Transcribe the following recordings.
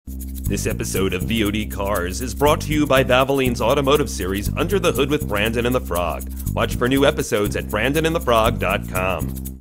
This episode of VOD Cars is brought to you by Valvoline's automotive series Under the Hood with Brandon and the Frog. Watch for new episodes at brandonandthefrog.com.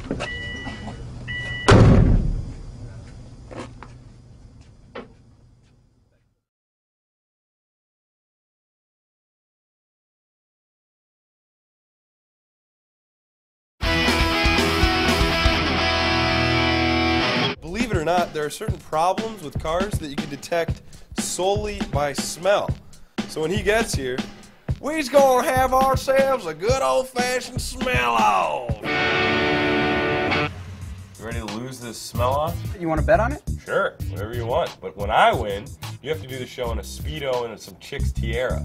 Believe it or not, there are certain problems with cars that you can detect solely by smell. So when he gets here, we's gonna have ourselves a good old-fashioned smell-off. You ready to lose this smell-off? You want to bet on it? Sure, whatever you want. But when I win, you have to do the show in a Speedo and some chick's tiara.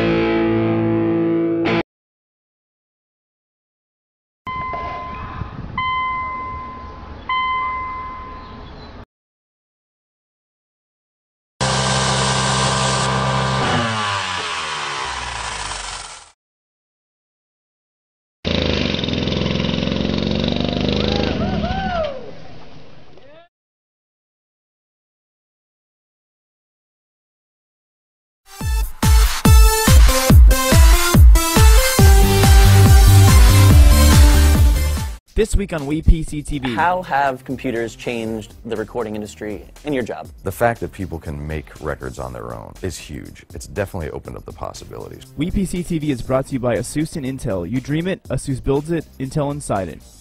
This week on WePCTV. How have computers changed the recording industry and your job? The fact that people can make records on their own is huge. It's definitely opened up the possibilities. WePCTV is brought to you by ASUS and Intel. You dream it, ASUS builds it, Intel inside it.